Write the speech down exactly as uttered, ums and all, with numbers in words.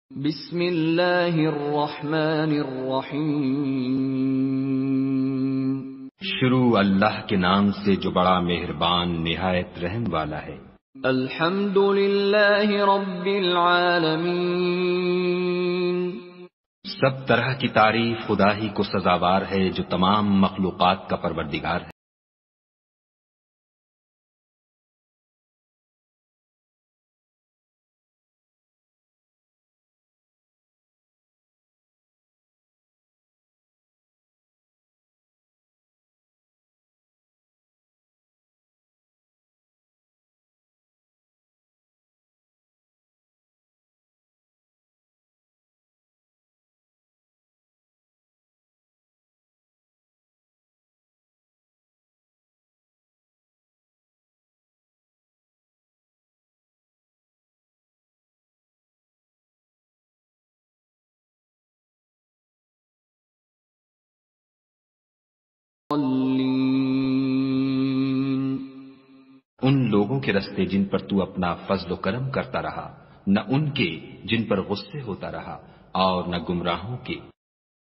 بسم اللہ الرحمن الرحیم۔ شروع اللہ کے نام سے جو بڑا مہربان نہایت رحم والا ہے۔ الحمد للہ رب العالمین۔ سب طرح کی تعریف خدا ہی کو سزاوار ہے جو تمام مخلوقات کا پروردگار ہے۔ ان لوگوں کے رستے جن پر تو اپنا فضل و کرم کرتا رہا، نہ ان کے جن پر غصے ہوتا رہا، اور نہ گمراہوں کے